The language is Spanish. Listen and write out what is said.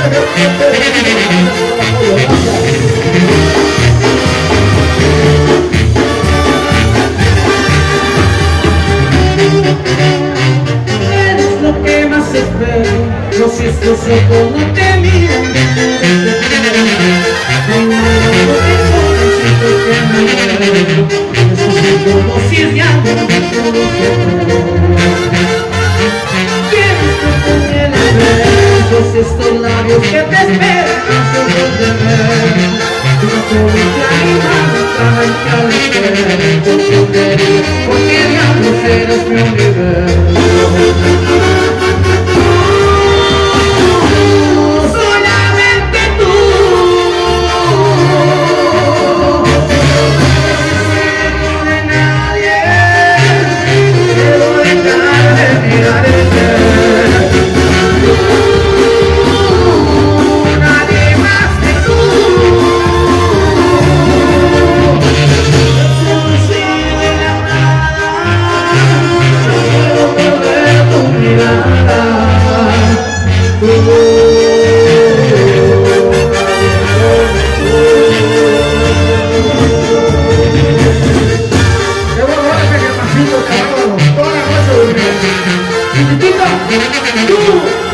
Eres lo que más espero, no si estos ojos no te miran. Necesito dosis de amor, todo que quieres que te besos, estos labios que te esperan, los ojos de ver. Una cobija animada, porque diablos eres mi universo. Solamente tú. No de nadie, debo dejar de mirar el cielo. Nadie más que tú. Tú